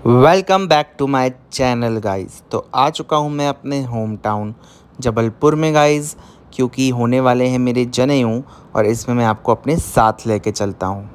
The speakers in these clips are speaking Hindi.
Welcome back to my channel guys. तो आ चुका हूँ मैं अपने होम टाउन जबलपुर में गाइस, क्योंकि होने वाले हैं मेरे जनेऊ और इसमें मैं आपको अपने साथ लेके चलता हूँ।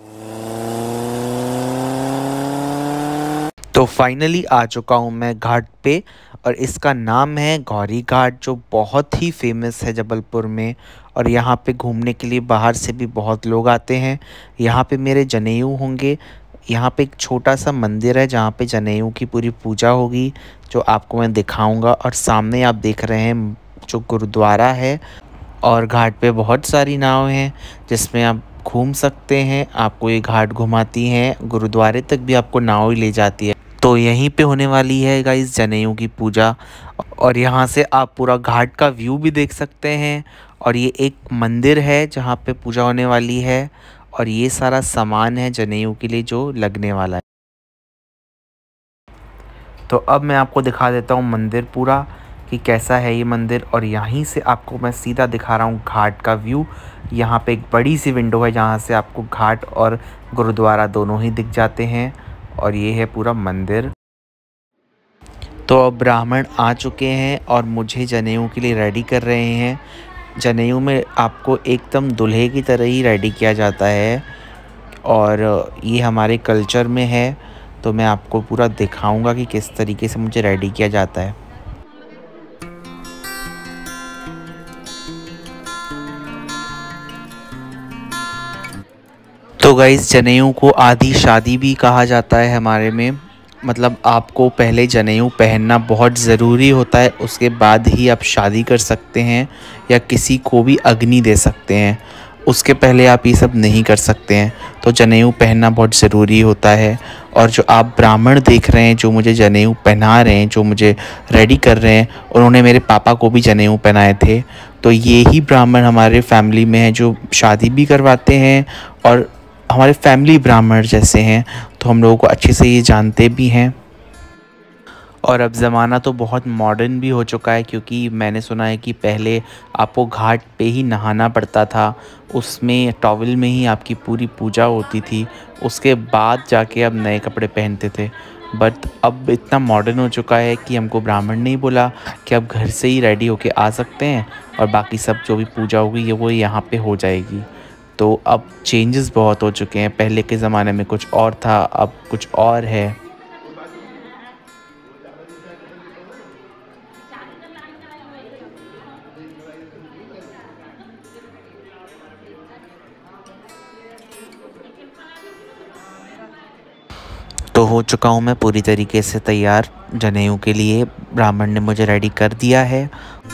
तो फाइनली आ चुका हूँ मैं घाट पे और इसका नाम है गौरी घाट, जो बहुत ही फेमस है जबलपुर में। और यहाँ पे घूमने के लिए बाहर से भी बहुत लोग आते हैं। यहाँ पे मेरे जनेऊ होंगे। यहाँ पे एक छोटा सा मंदिर है जहाँ पे जनेऊ की पूरी पूजा होगी, जो आपको मैं दिखाऊंगा। और सामने आप देख रहे हैं जो गुरुद्वारा है, और घाट पे बहुत सारी नाव हैं जिसमें आप घूम सकते हैं। आपको ये घाट घुमाती हैं, गुरुद्वारे तक भी आपको नाव ही ले जाती है। तो यहीं पे होने वाली है गाइस जनेऊ की पूजा, और यहाँ से आप पूरा घाट का व्यू भी देख सकते हैं। और ये एक मंदिर है जहाँ पे पूजा होने वाली है, और ये सारा सामान है जनेऊ के लिए जो लगने वाला है। तो अब मैं आपको दिखा देता हूँ मंदिर पूरा कि कैसा है ये मंदिर, और यहीं से आपको मैं सीधा दिखा रहा हूँ घाट का व्यू। यहाँ पे एक बड़ी सी विंडो है जहाँ से आपको घाट और गुरुद्वारा दोनों ही दिख जाते हैं, और ये है पूरा मंदिर। तो अब ब्राह्मण आ चुके हैं और मुझे जनेऊ के लिए रेडी कर रहे हैं। जनेऊ में आपको एकदम दूल्हे की तरह ही रेडी किया जाता है, और ये हमारे कल्चर में है। तो मैं आपको पूरा दिखाऊंगा कि किस तरीके से मुझे रेडी किया जाता है। तो गाइस, जनेऊ को आधी शादी भी कहा जाता है हमारे में। मतलब आपको पहले जनेऊ पहनना बहुत ज़रूरी होता है, उसके बाद ही आप शादी कर सकते हैं या किसी को भी अग्नि दे सकते हैं। उसके पहले आप ये सब नहीं कर सकते हैं। तो जनेऊ पहनना बहुत ज़रूरी होता है। और जो आप ब्राह्मण देख रहे हैं जो मुझे जनेऊ पहना रहे हैं, जो मुझे रेडी कर रहे हैं, उन्होंने मेरे पापा को भी जनेऊ पहनाए थे। तो ये ही ब्राह्मण हमारे फैमिली में हैं जो शादी भी करवाते हैं, और हमारे फैमिली ब्राह्मण जैसे हैं। तो हम लोगों को अच्छे से ये जानते भी हैं। और अब ज़माना तो बहुत मॉडर्न भी हो चुका है, क्योंकि मैंने सुना है कि पहले आपको घाट पे ही नहाना पड़ता था, उसमें टॉवल में ही आपकी पूरी पूजा होती थी, उसके बाद जाके अब नए कपड़े पहनते थे। बट अब इतना मॉडर्न हो चुका है कि हमको ब्राह्मण नहीं बोला कि आप घर से ही रेडी होके आ सकते हैं, और बाकी सब जो भी पूजा होगी वो यहाँ पे हो जाएगी। तो अब चेंजेस बहुत हो चुके हैं। पहले के ज़माने में कुछ और था, अब कुछ और है। तो हो चुका हूँ मैं पूरी तरीके से तैयार जनेऊ के लिए। ब्राह्मण ने मुझे रेडी कर दिया है।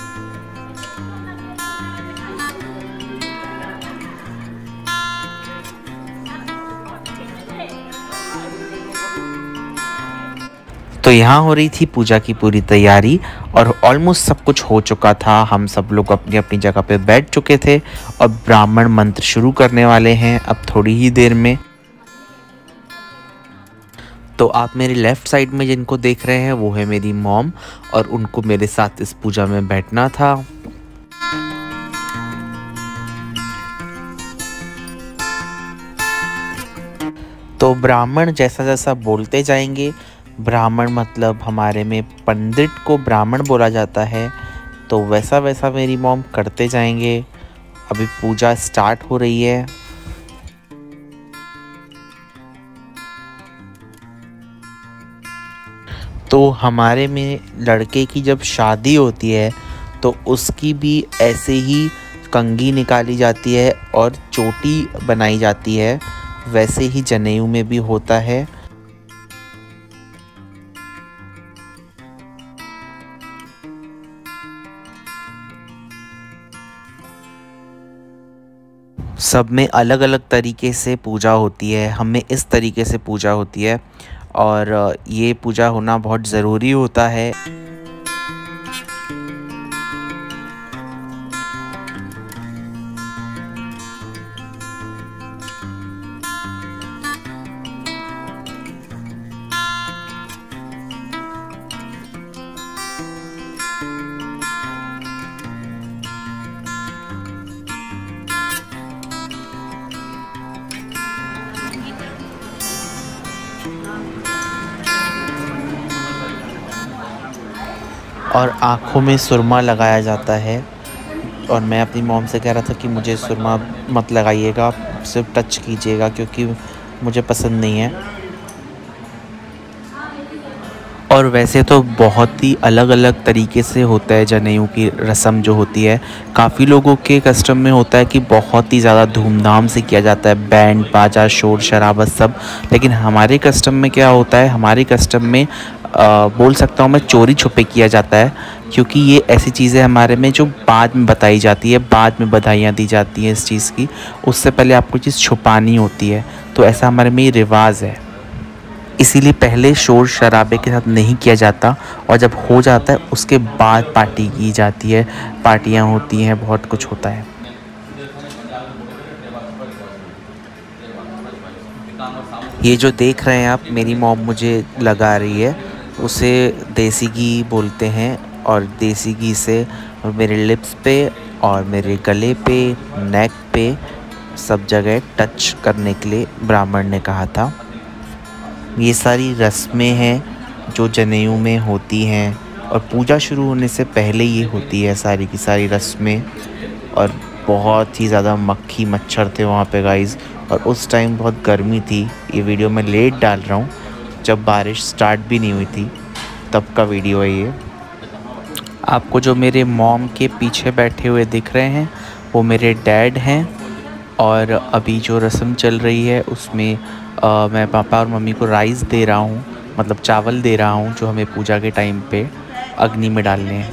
तो यहाँ हो रही थी पूजा की पूरी तैयारी, और ऑलमोस्ट सब कुछ हो चुका था। हम सब लोग अपनी अपनी जगह पे बैठ चुके थे, और ब्राह्मण मंत्र शुरू करने वाले हैं अब थोड़ी ही देर में। तो आप मेरे लेफ़्ट साइड में जिनको देख रहे हैं वो है मेरी मॉम, और उनको मेरे साथ इस पूजा में बैठना था। तो ब्राह्मण जैसा जैसा बोलते जाएंगे, ब्राह्मण मतलब हमारे में पंडित को ब्राह्मण बोला जाता है, तो वैसा वैसा मेरी मॉम करते जाएंगे। अभी पूजा स्टार्ट हो रही है। तो हमारे में लड़के की जब शादी होती है तो उसकी भी ऐसे ही कंघी निकाली जाती है और चोटी बनाई जाती है, वैसे ही जनेऊ में भी होता है। सब में अलग अलग तरीके से पूजा होती है, हमें इस तरीके से पूजा होती है, और ये पूजा होना बहुत ज़रूरी होता है। और आँखों में सुरमा लगाया जाता है। और मैं अपनी मॉम से कह रहा था कि मुझे सुरमा मत लगाइएगा, सिर्फ टच कीजिएगा, क्योंकि मुझे पसंद नहीं है। और वैसे तो बहुत ही अलग अलग तरीके से होता है जनेऊ की रस्म जो होती है। काफ़ी लोगों के कस्टम में होता है कि बहुत ही ज़्यादा धूमधाम से किया जाता है, बैंड बाजा शोर शराबा सब। लेकिन हमारे कस्टम में क्या होता है, हमारे कस्टम में बोल सकता हूँ मैं चोरी छुपे किया जाता है, क्योंकि ये ऐसी चीज़ें हमारे में जो बाद में बताई जाती है, बाद में बधाइयाँ दी जाती हैं इस चीज़ की। उससे पहले आपको चीज़ छुपानी होती है, तो ऐसा हमारे में ये रिवाज है। इसीलिए पहले शोर शराबे के साथ नहीं किया जाता, और जब हो जाता है उसके बाद पार्टी की जाती है, पार्टियाँ होती हैं, बहुत कुछ होता है। ये जो देख रहे हैं आप, मेरी मॉम मुझे लगा रही है, उसे देसी घी बोलते हैं। और देसी घी से मेरे लिप्स पे और मेरे गले पे, नेक पे, सब जगह टच करने के लिए ब्राह्मण ने कहा था। ये सारी रस्में हैं जो जनेऊ में होती हैं, और पूजा शुरू होने से पहले ये होती है सारी की सारी रस्में। और बहुत ही ज़्यादा मक्खी मच्छर थे वहाँ पे गाइज़, और उस टाइम बहुत गर्मी थी। ये वीडियो मैं लेट डाल रहा हूँ, जब बारिश स्टार्ट भी नहीं हुई थी तब का वीडियो है ये। आपको जो मेरे मॉम के पीछे बैठे हुए दिख रहे हैं वो मेरे डैड हैं। और अभी जो रस्म चल रही है उसमें मैं पापा और मम्मी को राइस दे रहा हूँ, मतलब चावल दे रहा हूँ, जो हमें पूजा के टाइम पे अग्नि में डालने हैं।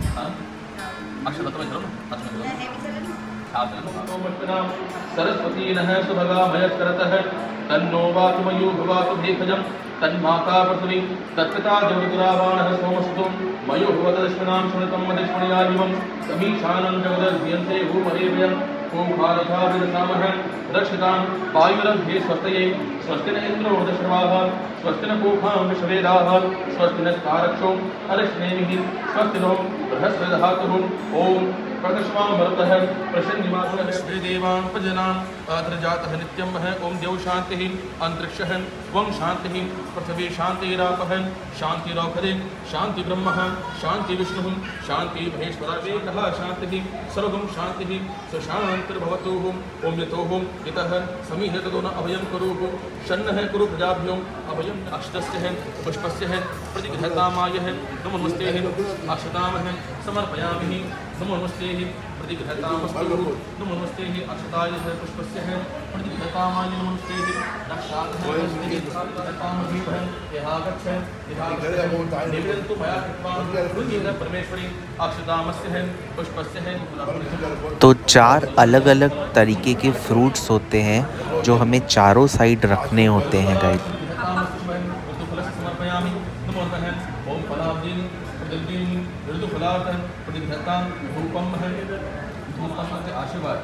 सरस्वती नः सुभगा मयस्करतः तन्नो वातु मयो भवातु भेषजं तन्माता पृथ्वी तत्पिता जगद्गुरावाणः सोमस्तु मयो भवतदश्विनां शृणुतं मदश्वणयानिमं समीशानं जगदर्भ्यन्ते भूमहेभ्यं ओंकारथा विदसामः रक्षितां वायुरभ्ये स्वस्तये स्वस्ति न इन्द्रो वृधश्रवाः स्वस्ति न पूषा विश्ववेदाः स्वस्ति नस्तारक्षो अरिष्णेमिः स्वस्ति नो बृहस्पतिर्दधातुः ओम प्रकर्षमां भरतः प्रसन्निवासः श्रीदेवां प्रजनां अत्रजातः नित्यं वः ओम देव शान्तिः अंतरिक्षः त्वं शान्तिः पृथिवी शान्तिरापः शान्तिरौषधे शान्ति ब्रह्मः शान्ति विष्णुः शान्ति महेश्वरः शान्तिः सर्वं शान्तिः सुशान्तिर्भवतु ओम यतोः यतः समीह ततो न अभयं कुरुः शन्नः कुरु प्रजाभ्यों अभयं अक्षतस्य पुष्पस्य प्रतिगृहतामायः नमोऽस्ते अक्षतामः समर्पयामि नमोऽस्ते प्रतिगृहतामस्तु नमोऽस्ते अक्षताय पुष्पस्य प्रतिगृहतामाय नमोऽस्ते रक्षातः प्रतिगृहतामः यहागच्छ निवेदन्तु मया कृत्वा परमेश्वरी अक्षतामस्य पुष्पस्य। तो 4 अलग अलग तरीके के फ्रूट्स होते हैं जो हमें चारों साइड रखने होते हैं गाइस। आशीर्वाद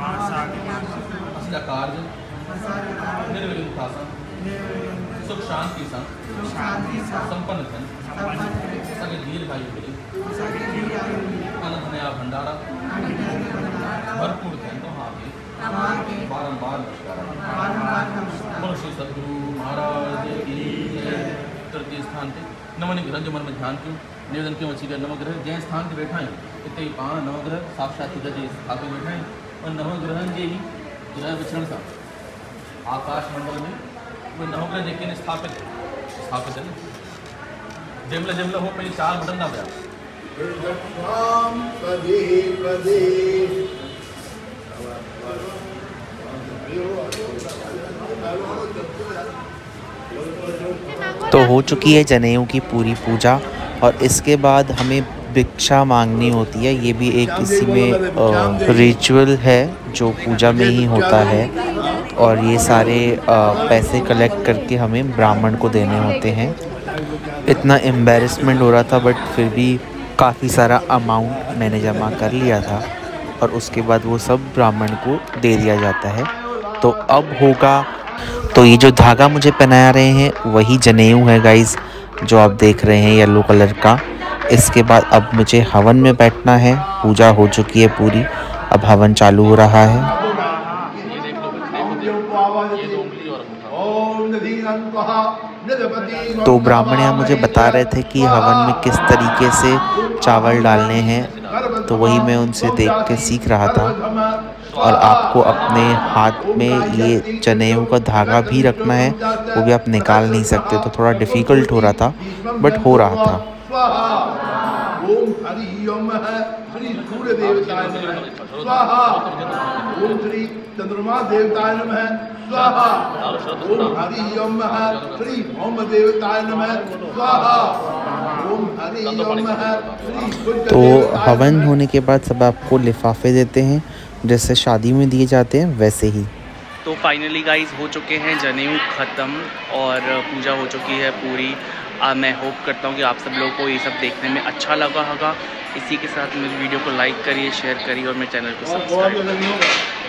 कार्य सुख शांति संपन्न सगे दीर्घायु अनंत नया भंडारा भरपूर बारंबार मनुष्य सदगुरु महाराज की तृतीय स्थान पे नमन ग्रह जो मन में ध्यान क्यों निवेदन क्यों अच्छी नवग्रह जय स्थान से बैठा है इतने पान नवग्रह साक्षात स्थापित बैठा है और नवग्रह जे ही ग्रह विचरण सा आकाश मंडल में वो नवग्रह जेके स्थापित है ना जमला हो पहले 4 बटन ना गया तो हो चुकी है जनेऊ की पूरी पूजा, और इसके बाद हमें भिक्षा मांगनी होती है। ये भी एक इसी में रिचुअल है जो पूजा में ही होता है, और ये सारे पैसे कलेक्ट करके हमें ब्राह्मण को देने होते हैं। इतना एम्बैरेसमेंट हो रहा था, बट फिर भी काफ़ी सारा अमाउंट मैंने जमा कर लिया था, और उसके बाद वो सब ब्राह्मण को दे दिया जाता है। तो अब होगा, तो ये जो धागा मुझे पहना रहे हैं वही जनेऊ है गाइस, जो आप देख रहे हैं येलो कलर का। इसके बाद अब मुझे हवन में बैठना है। पूजा हो चुकी है पूरी, अब हवन चालू हो रहा है। ये देख लो तो ब्राह्मण यहाँ मुझे बता रहे थे कि हवन में किस तरीके से चावल डालने हैं, तो वही मैं उनसे देख के सीख रहा था। और आपको अपने हाथ में ये जनेऊ का धागा भी रखना है, वो भी आप निकाल नहीं सकते, तो थोड़ा डिफ़िकल्ट हो रहा था बट हो रहा था। ओम हरि ओम श्री सूर्य देवताय नमः स्वाहा। ओम श्री चंद्रमा देवताय नमः स्वाहा। ओम हरि ओम श्री भौम देवताय नमः स्वाहा। ओम हरि ओम श्री। तो हवन होने के बाद सब आपको लिफाफे देते हैं, जैसे शादी में दिए जाते हैं वैसे ही। तो फाइनली गाइस हो चुके हैं जनेऊ ख़त्म और पूजा हो चुकी है पूरी। मैं होप करता हूँ कि आप सब लोगों को ये सब देखने में अच्छा लगा होगा। इसी के साथ मेरी वीडियो को लाइक करिए, शेयर करिए और मेरे चैनल को सब्सक्राइब करिए।